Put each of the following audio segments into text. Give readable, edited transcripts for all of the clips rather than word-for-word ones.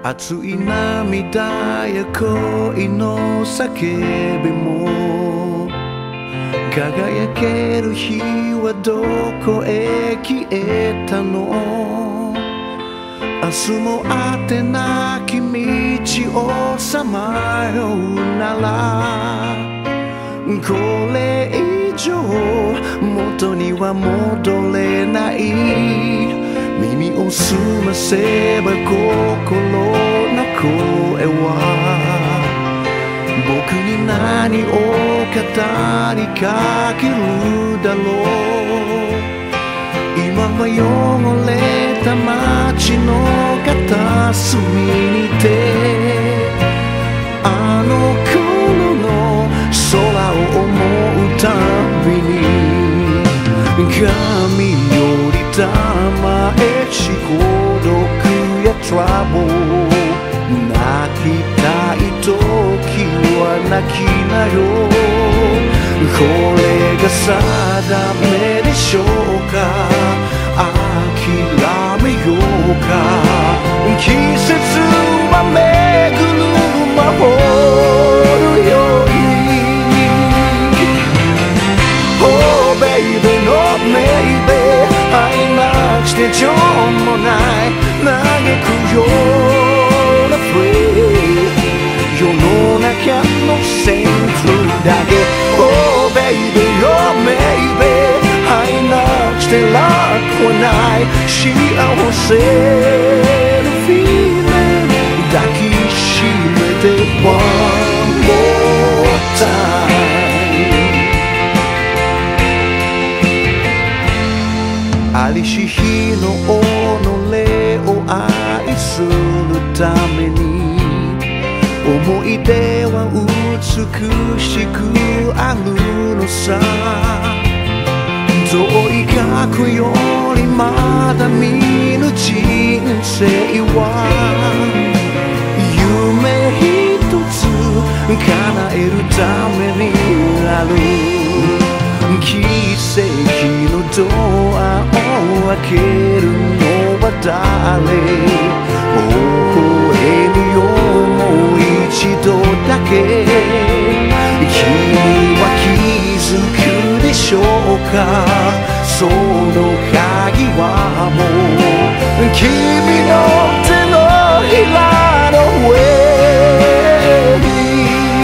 熱い涙や恋の叫びも輝ける日はどこへ消えたの。明日も果てなき道をさまようならこれ以上元には戻れない。耳を澄ませば心の声は僕に何を語りかけるだろう。今は汚れた街の片隅にてあの頃の空を思うたびに神よりたまえし孤独やトラブル泣きたい時は泣きなよ。これが定めでしょうか。諦めようか。季節は巡る魔法のように Oh baby no maybe 愛なくして情もない嘆くようなフレーズ世の中のセンスだけ Oh baby oh maybe 愛なくして楽はない幸せの feeling 抱きしめて One more time ありし日の己を愛するために思い出は美しくあるのさ。遠い過去よりまだ見ぬ人生は夢一つ叶えるためにある。奇跡のドアを開けるのは誰。微笑みよもう一度だけ君は気づくでしょうか。その鍵はもう君の手のひらの上に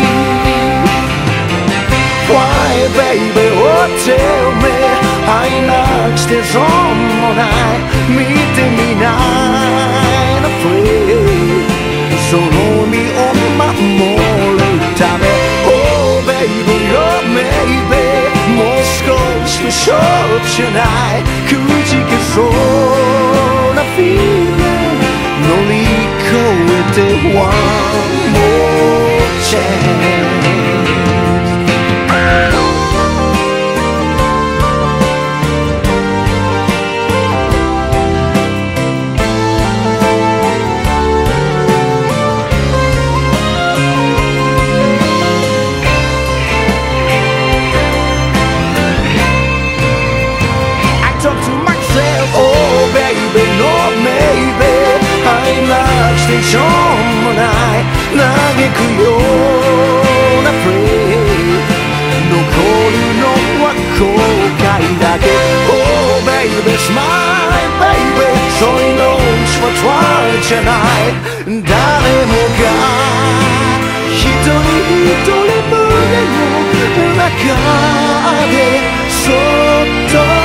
Why baby oh tell me 愛なくして損もない見てみないの free その身を守るため Oh baby oh maybe もう少しの勝負じゃないくじけそうな feeling 乗り越えて One more chanceしょうもない嘆くようなプレイ残るのは後悔だけ Oh baby smile baby そういうのはトライじゃない誰もが一人一人胸の中でそっと